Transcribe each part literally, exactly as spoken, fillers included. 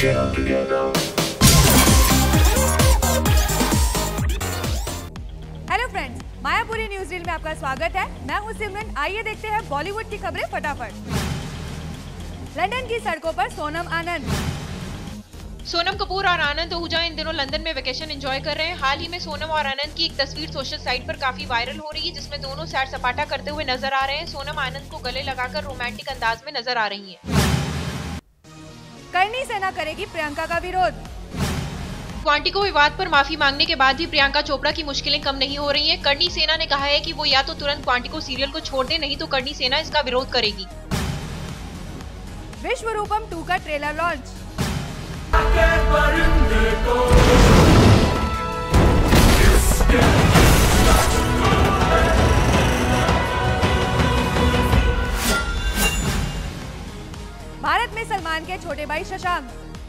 Hello friends, Mayapuri news reel में आपका स्वागत है। मैं हूं सिमरन। आइए देखते हैं बॉलीवुड की खबरें फटाफट। लंदन की सड़कों पर सोनम आनंद। सोनम कपूर और आनंद आहूजा इन दिनों लंदन में वेकेशन एंजॉय कर रहे हैं। हाल ही में सोनम और आनंद की एक तस्वीर सोशल साइट पर काफी वायरल हो रही है, जिसमें दोनों सैर सपाटा करते हुए नजर आ रहे हैं। सोनम आनंद को गले लगाकर रोमांटिक अंदाज में नजर आ रही हैं। करणी सेना करेगी प्रियंका का विरोध। क्वांटिको विवाद पर माफी मांगने के बाद भी प्रियंका चोपड़ा की मुश्किलें कम नहीं हो रही हैं। करणी सेना ने कहा है कि वो या तो तुरंत क्वांटिको सीरियल को छोड़ दे, नहीं तो करणी सेना इसका विरोध करेगी। विश्वरूपम टू का ट्रेलर लॉन्च। भारत में सलमान के छोटे भाई शशांक।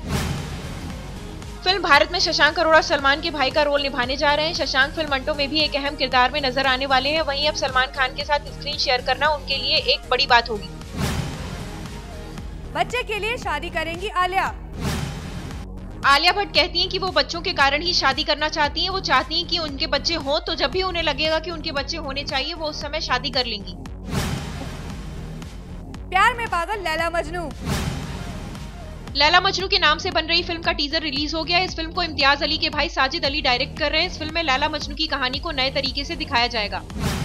फिल्म भारत में शशांक अरोड़ा सलमान के भाई का रोल निभाने जा रहे हैं। शशांक फिल्म मंटो में भी एक अहम किरदार में नजर आने वाले हैं। वहीं अब सलमान खान के साथ स्क्रीन शेयर करना उनके लिए एक बड़ी बात होगी। बच्चे के लिए शादी करेंगी आलिया। आलिया भट्ट कहती हैं कि वो बच्चों के कारण ही शादी करना चाहती हैं। वो चाहती हैं कि उनके बच्चे हों, तो जब भी उन्हें लगेगा कि उनके बच्चे होने चाहिए, वो उस समय शादी कर लेंगी। प्यार में पागल लैला मजनू। लैला मजनू के नाम से बन रही फिल्म का टीजर रिलीज हो गया है। इस फिल्म को इम्तियाज अली के भाई साजिद अली डायरेक्ट कर रहे हैं। इस फिल्म में लैला मजनू की कहानी को नए तरीके से दिखाया जाएगा।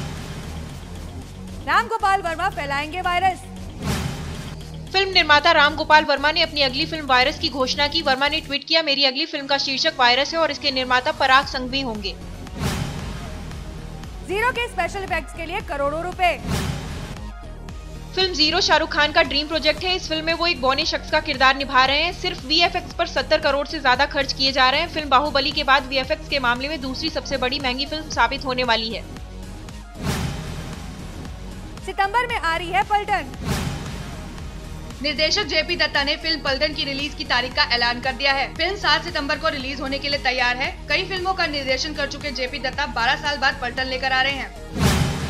राम गोपाल वर्मा फैलाएंगे वायरस। फिल्म निर्माता राम गोपाल वर्मा ने अपनी अगली फिल्म वायरस की घोषणा की। वर्मा ने ट्वीट किया, मेरी अगली फिल्म का शीर्षक वायरस है और इसके निर्माता पराग संघवी होंगे। जीरो के स्पेशल इफेक्ट्स के लिए करोड़ों रुपए। फिल्म जीरो शाहरुख खान का ड्रीम प्रोजेक्ट है। इस फिल्म में वो एक बौने शख्स का किरदार निभा रहे हैं। सिर्फ वीएफएक्स पर सत्तर करोड़ से ज्यादा खर्च किए जा रहे हैं। फिल्म बाहुबली के बाद वीएफएक्स के मामले में दूसरी सबसे बड़ी महंगी फिल्म साबित होने वाली है। सितंबर में आ रही है पलटन। निर्देशक जेपी दत्ता ने फिल्म पलटन की रिलीज की तारीख का ऐलान कर दिया है। फिल्म सात सितंबर को रिलीज होने के लिए तैयार है। कई फिल्मों का निर्देशन कर चुके जेपी दत्ता बारह साल बाद पलटन लेकर आ रहे हैं।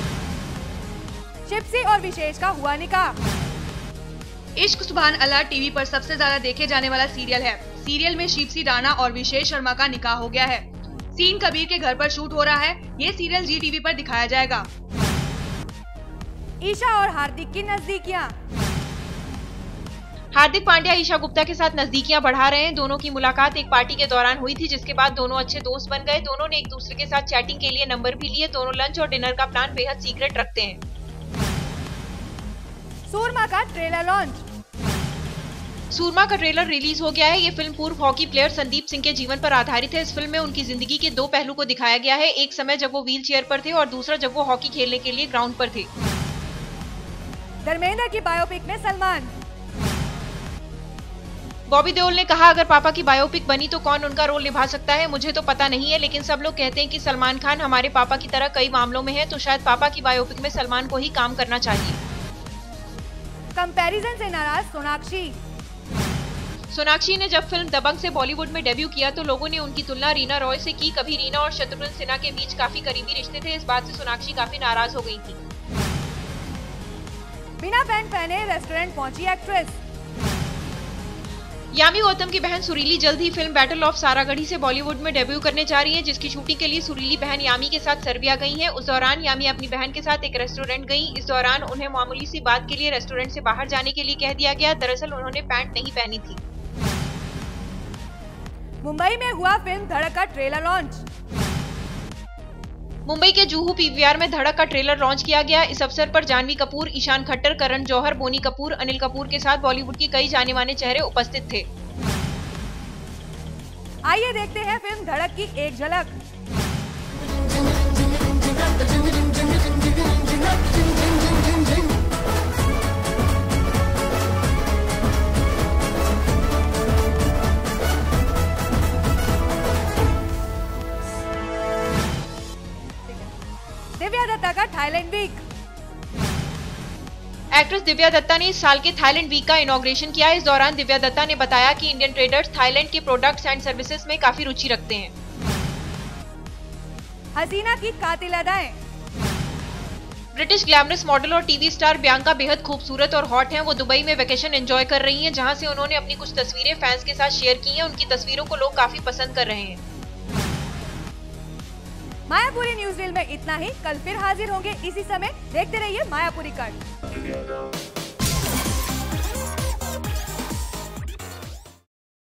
शिप्सी और विशेष का हुआ निकाह। इश्क सुभान अल्लाह टीवी पर सबसे ज्यादा देखे जाने वाला सीरियल है। सीरियल में शिप्सी राणा और विशेष शर्मा का निकाह हो गया है। सीन कबीर के घर पर शूट हो रहा है। ये सीरियल जी टीवी पर दिखाया जाएगा। ईशा और हार्दिक की नजदीकियां। हार्दिक पांड्या ईशा गुप्ता के साथ नजदीकियां बढ़ा रहे हैं। दोनों की मुलाकात एक पार्टी के दौरान हुई थी, जिसके बाद दोनों अच्छे दोस्त बन गए। दोनों ने एक दूसरे के साथ चैटिंग के लिए नंबर भी लिए। दोनों लंच और डिनर का प्लान बेहद सीक्रेट रखते हैं। सूरमा का ट्रेलर लॉन्च। सूरमा का ट्रेलर रिलीज हो गया है। ये फिल्म पूर्व हॉकी प्लेयर संदीप सिंह के जीवन पर आधारित है। इस फिल्म में उनकी जिंदगी के दो पहलू को दिखाया गया है। एक समय जब वो व्हील चेयर पर थे और दूसरा जब वो हॉकी खेलने के लिए ग्राउंड पर थे। धर्मेंद्र की बायोपिक में सलमान। बॉबी देओल ने कहा, अगर पापा की बायोपिक बनी तो कौन उनका रोल निभा सकता है, मुझे तो पता नहीं है, लेकिन सब लोग कहते हैं कि सलमान खान हमारे पापा की तरह कई मामलों में है, तो शायद पापा की बायोपिक में सलमान को ही काम करना चाहिए। कंपैरिजन से नाराज सोनाक्षी। सोनाक्षी ने जब फिल्म दबंग से बॉलीवुड में डेब्यू किया तो लोगों ने उनकी तुलना रीना रॉय से की। कभी रीना और शत्रुघ्न सिन्हा के बीच काफी करीबी रिश्ते थे। इस बात से सोनाक्षी काफी नाराज हो गई थी। बिना पैंट पहने रेस्टोरेंट पहुंची एक्ट्रेस। यामी गौतम की बहन सुरीली जल्द ही फिल्म बैटल ऑफ सारागढ़ी से बॉलीवुड में डेब्यू करने जा रही है, जिसकी शूटिंग के लिए सुरीली बहन यामी के साथ सर्बिया गई है। उस दौरान यामी अपनी बहन के साथ एक रेस्टोरेंट गई। इस दौरान उन्हें मामूली सी बात के लिए रेस्टोरेंट से बाहर जाने के लिए कह दिया गया। दरअसल उन्होंने पैंट नहीं पहनी थी। मुंबई में हुआ फिल्म धड़क का ट्रेलर लॉन्च। मुंबई के जुहू पीवीआर में धड़क का ट्रेलर लॉन्च किया गया। इस अवसर पर जानवी कपूर, ईशान खट्टर, करण जौहर, बोनी कपूर, अनिल कपूर के साथ बॉलीवुड के कई जाने माने चेहरे उपस्थित थे। आइए देखते हैं फिल्म धड़क की एक झलक। दिव्या दत्ता का Thailand week. Actress Divya Dutta ने इस साल के थाईलैंड वीक का इनॉग्रेशन किया। इस दौरान दिव्या दत्ता ने बताया कि इंडियन ट्रेडर्स थाईलैंड के प्रोडक्ट्स एंड सर्विसेज में काफी रुचि रखते हैं। हसीना की कातिल अदाएं। ब्रिटिश ग्लैमरस मॉडल और टीवी स्टार बियांका बेहद खूबसूरत और हॉट हैं। वो दुबई में वेकेशन एंजॉय कर रही हैं, जहां से उन्होंने अपनी कुछ तस्वीरें फैंस के साथ शेयर की हैं। उनकी तस्वीरों को लोग काफी पसंद कर रहे हैं। मायापुरी न्यूज रील में इतना ही। कल फिर हाजिर होंगे इसी समय। देखते रहिए मायापुरी कट।